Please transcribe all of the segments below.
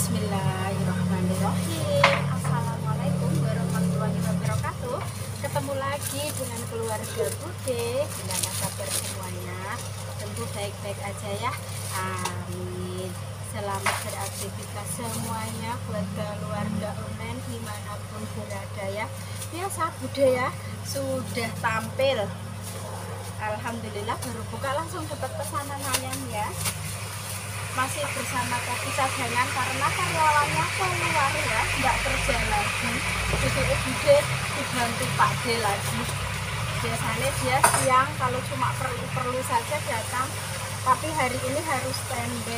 Bismillahirrahmanirrahim. Assalamualaikum warahmatullahi wabarakatuh. Ketemu lagi dengan keluarga Bude. Gimana kabar semuanya? Tentu baik-baik aja ya. Amin. Selamat beraktivitas semuanya buat keluarga online dimanapun berada ya. Biasa Bude ya sudah tampil. Alhamdulillah baru buka langsung dapat pesanan ayam ya. Masih bersama kopi cadangan karena karyawannya keluar ya, nggak kerja lagi. Jadi Bude dibantu Pak D lagi. Biasanya dia siang kalau cuma perlu saja datang, tapi hari ini harus standby.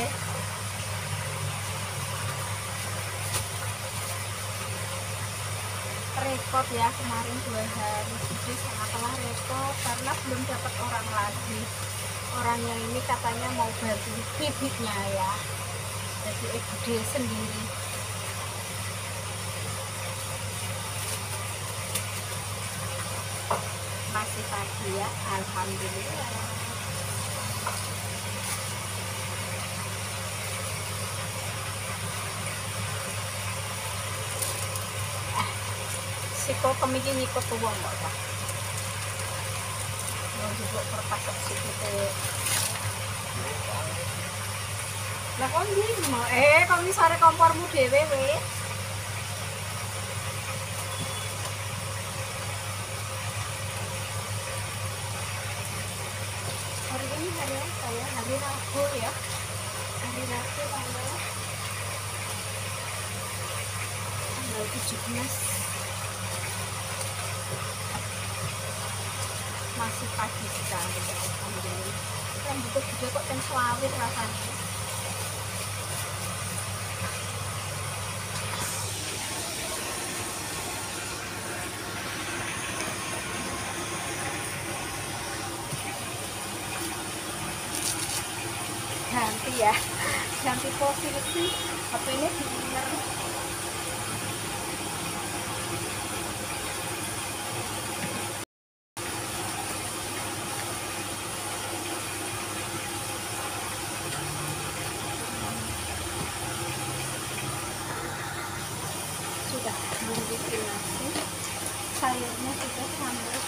Repot ya, kemarin 2 hari Bude sangatlah repot karena belum dapat orang lagi. Orangnya ini katanya mau bantu bibitnya ya, jadi Bude sendiri. Masih pagi ya, alhamdulillah. Siko kemiki nyikut tuwong kok Pak. Mau juga perpasok sikute. Lah kok ndi mau kok ngisore kompormu dhewe we. Hari ini hari apa ya? Hari Rabu ya. Hari Rabu tanggal 17. Masih pagi sekali ya, alhamdulillah. Kan juga kok kan selawit rasanya. Ganti ya, ganti posisi. HP ini diinner. Sudah bikin nasi, sayurnya sudah sambal.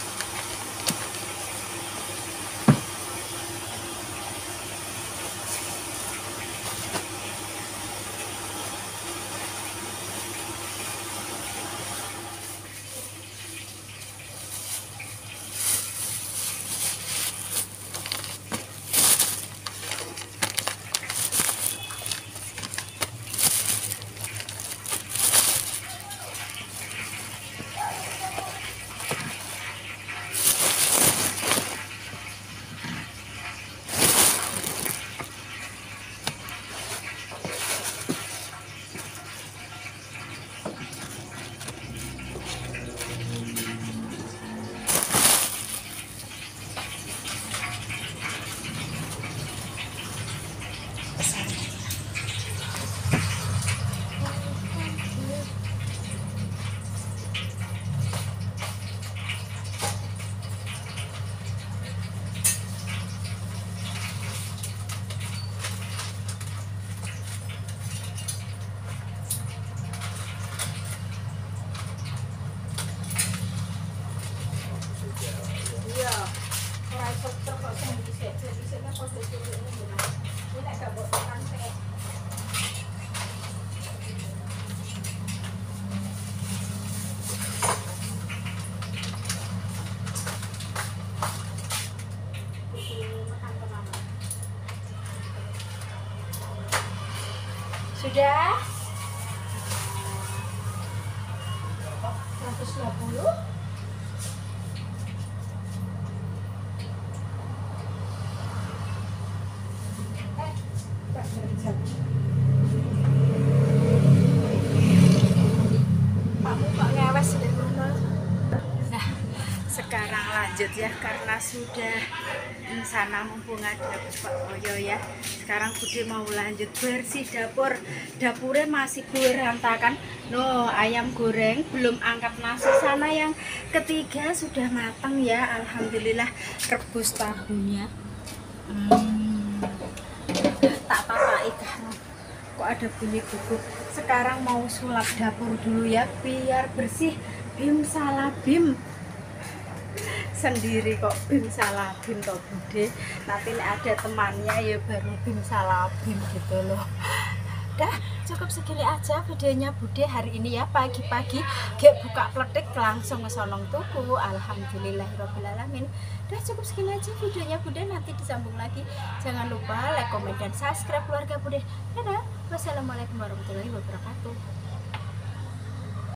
Sudah 120. Sekarang lanjut ya, karena sudah sana mumpung ada Pak Moyo ya. Sekarang Bude mau lanjut bersih dapur. Dapurnya masih berantakan. No, ayam goreng belum angkat nasi. Sana yang ketiga sudah matang ya, alhamdulillah. Rebus tahunya. Tak apa-apa ikan. Kok ada bunyi gugup. Sekarang mau sulap dapur dulu ya biar bersih. Bim salah bim sendiri kok bim salah bim toh Bude. Nanti ada temannya ya baru bim salah bim gitu loh. Dah cukup segini aja videonya Bude hari ini ya, pagi-pagi gak buka pletik langsung ke sonong tuku. Alhamdulillahirobbilalamin. Dah cukup segini aja videonya Bude, nanti disambung lagi. Jangan lupa like, komen, dan subscribe keluarga Bude. Dadah, wassalamualaikum warahmatullahi wabarakatuh.